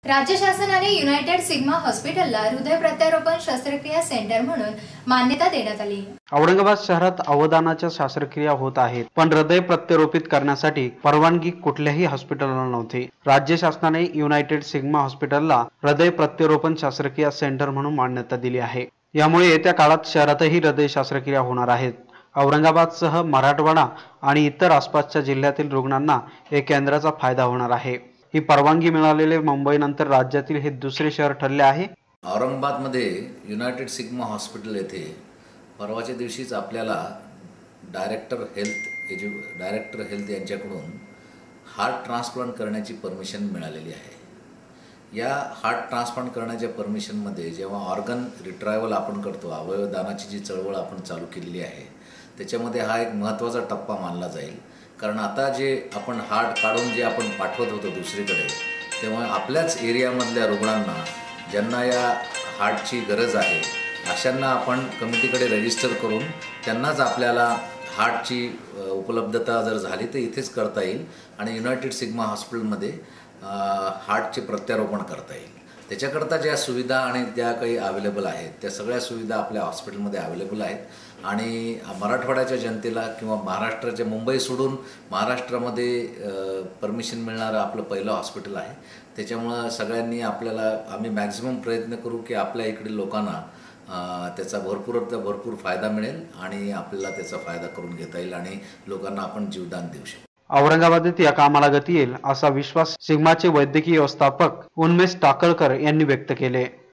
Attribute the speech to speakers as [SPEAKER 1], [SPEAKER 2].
[SPEAKER 1] राज्य शासनाने United sigma हॉस्पिटलला हृदय प्रत्यारोपण शस्त्रक्रिया सेंटर म्हणून मान्यता देण्यात आली।
[SPEAKER 2] औरंगाबाद शहरात अवदानाच्या शस्त्रक्रिया होत आहेत, पण हृदय प्रत्यारोपित करण्यासाठी परवानगी कुठल्याही हॉस्पिटलला नव्हती। राज्य शासनाने युनायटेड सिग्मा हॉस्पिटलला हृदय प्रत्यारोपण शस्त्रक्रिया सेंटर म्हणून मान्यता दिली आहे। यामुळे येत्या काळात शहरातही हृदय शस्त्रक्रिया होणार आहेत। औरंगाबादसह मराठवाडा आणि इतर आसपासच्या जिल्ह्यातील रुग्णांना या केंद्राचा फायदा होणार आहे। ही परवानगी मिळालेले मुंबईनंतर राज्यातील हे दुसरे शहर ठरले आहे।
[SPEAKER 3] औरंगाबादमध्ये युनायटेड सिग्मा हॉस्पिटल येथे परवाच्या दिवशीच आपल्याला डायरेक्टर हेल्थ यांच्याकडून हार्ट ट्रान्सप्लांट करण्याची परमिशन मिळालेली आहे। या हार्ट ट्रान्सप्लांट करण्याच्या परमिशनमध्ये जेव्हा ऑर्गन रिट्रायवल आपण करतो, अवयवदानाची जी चळवळ आपण चालू केलेली आहे, त्याच्यामध्ये हा एक महत्त्वाचा टप्पा मानला जाईल। कारण आता जे आपण हार्ट काढून जे आपण पाठवत होतो दुसरीकडे, तेव्हा आपल्याच एरियामधल्या रुग्णांना ज्यांना या हार्टची गरज आहे अशांना आपण कमिटीकडे रजिस्टर करून त्यांनाच आपल्याला हार्टची उपलब्धता जर झाली तर इथेच करता येईल आणि युनायटेड सिग्मा हॉस्पिटलमध्ये हार्टचे प्रत्यारोपण करता येईल। त्याच्याकरता ज्या सुविधा आणि ज्या काही अवेलेबल आहेत त्या सगळ्या सुविधा आपल्या हॉस्पिटलमध्ये अवेलेबल आहेत आणि मराठवाड्याच्या जनतेला किंवा महाराष्ट्राच्या मुंबई सोडून महाराष्ट्रामध्ये परमिशन मिळणारं आपलं पहिलं हॉस्पिटल आहे। त्याच्यामुळं सगळ्यांनी आम्ही मॅक्झिमम प्रयत्न करू की आपल्या इकडे लोकांना त्याचा भरपूर फायदा मिळेल आणि आपल्याला त्याचा फायदा करून घेता येईल आणि लोकांना आपण जीवदान देऊ शकू।
[SPEAKER 2] औरंगाबादेत या कामाला गती येईल असा विश्वास सिग्माचे वैद्यकीय व्यवस्थापक उन्मेष टाकळकर यांनी व्यक्त केले।